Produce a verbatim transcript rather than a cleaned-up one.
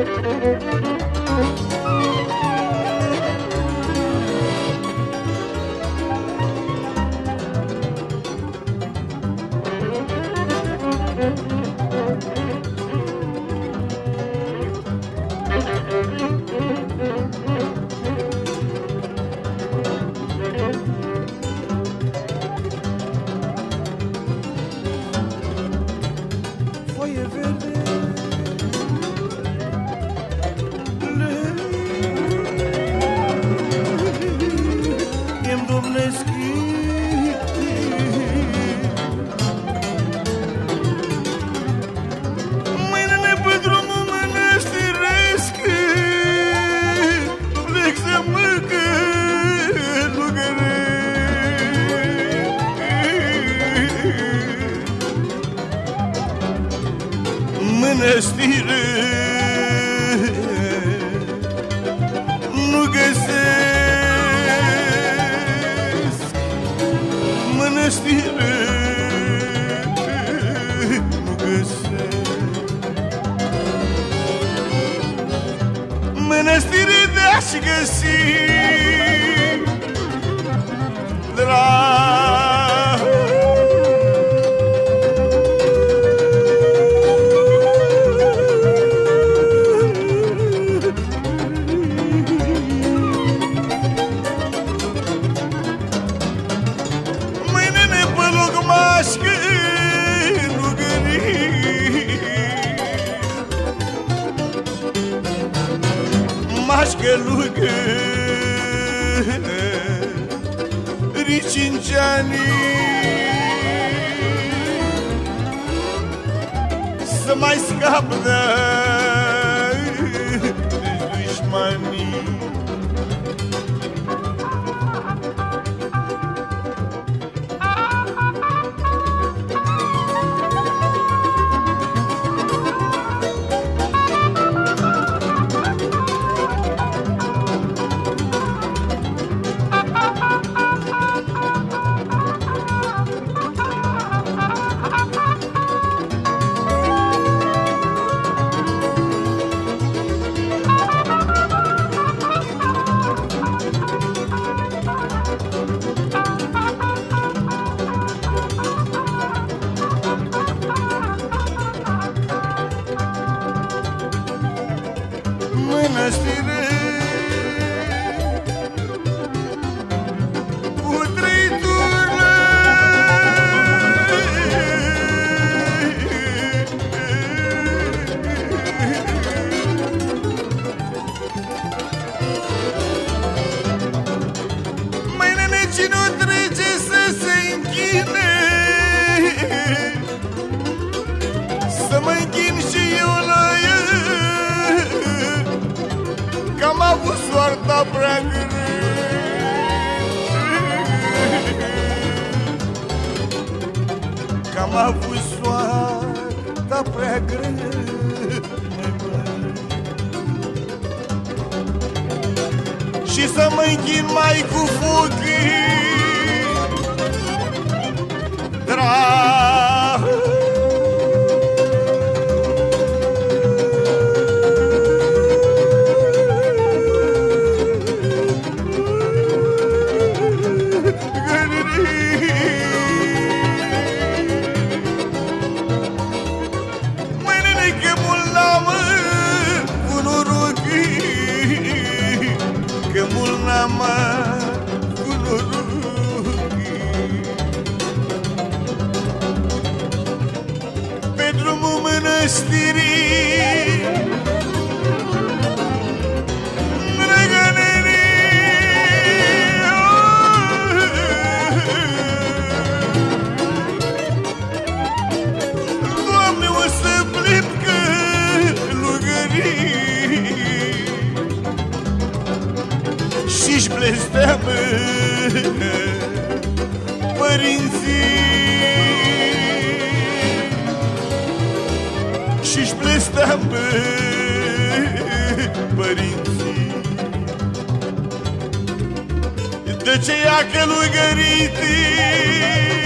Mănăstire nu găsesc, mănăstire nu găsesc, mănăstire de-aș găsi drag. Mașcălugă Ricinceanii să mai scap de dușmanii. Mănăstire cu trăitură, mai nene, cine-o trece să se închine, să mă închin și eu la el, că am avut soarta prea grea, că am avut soarta prea grea. Și să mă închin mai cu fochii drag. Că mult n-am cu norochii pe drumul mănăstirii drăgănerii. Doamne, o să plimb călugării și-și blesteamă părinții, și-și blesteamă părinții. De ce i-a călugărit